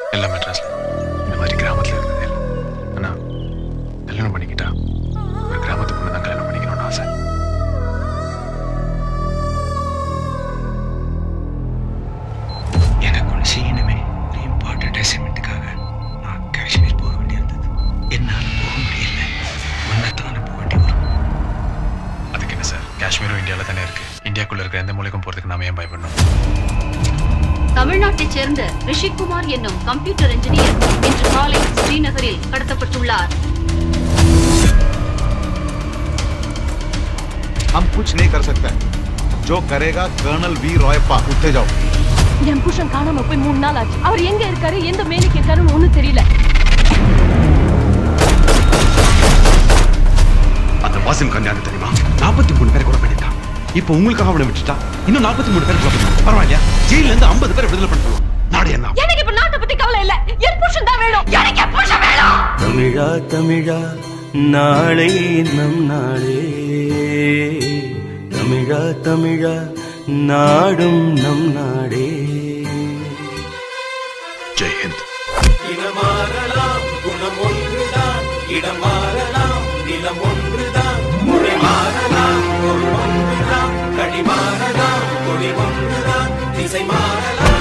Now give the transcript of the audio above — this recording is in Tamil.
எல்லாம் மெட்ராஸ்ல. இந்த மாதிரி கிராமத்தில் இருந்ததே இல்லை. ஆனால் கல்யாணம் பண்ணிக்கிட்டா ஒரு கிராமத்து பொண்ணு தான் கல்யாணம் பண்ணிக்கணும்னு ஆசை. எனக்கு ஒன்று செய்யணுமே. ஒரு இம்பார்ட்டன்ட் அசைன்மெண்ட்டுக்காக நான் காஷ்மீர் போக வேண்டியிருந்தது. என்னால் போக முடியல. ஒன்னத்தான போக வேண்டி வரும். அதுக்கு என்ன சார், காஷ்மீரும் இந்தியாவில் தானே இருக்கு. இந்தியாக்குள்ள இருக்கிற எந்த மூலைக்கும் போறதுக்கு நாம ஏன் பயப்படணும்? தமிழ்நாட்டைச் சேர்ந்த ரிஷிக்குமார் என்னும் கம்ப்யூட்டர் இன்ஜினியர் இன்று காலை ஸ்ரீநகரில் கடத்தப்பட்டுள்ளார். हम कुछ नहीं कर सकते. जो करेगा कर्नल वी रॉयप्पा. उठे जाओ. என் புருஷன் காணாம போய் 3 நாள் ஆச்சு. அவர் எங்க இருக்காரு, எந்த மேலுக்கு இருக்காருன்னு ஒண்ணும் தெரியல. அந்த வாசிம் கல்யாணம் தெரியுமா? 43 பேரை கொலை பண்ணிட்டான். இப்போ உங்களுக்காக அவனை விட்டுட்டா இன்னும் 43 பேர் கொலை பண்ணுவாங்க. பரவாயில்லையா? ஜெயில இருந்து 50 பேரை விடுதலை பண்ணுவோம். நாடு என்ன? எனக்கு இப்ப நாட்டை பத்தி கவலை இல்ல. என் புருஷன் தான் வேணும். எனக்கு என் புருஷன் வேணும். தமிழா தமிழா நாளை நம் நாளே. தமிழா தமிழா நாடும் நம் நாடே. ஜெய் ஹிந்த். இனம் மாறலாம், குணம் ஒன்றுதான். இடம் மாறலாம், நிலம் ஒன்றுதான். மொழி மாறலாம், பொருள் ஒன்றுதான். கடி மாறலாம், கொடி ஒன்றுதான். திசை மாறலாம்.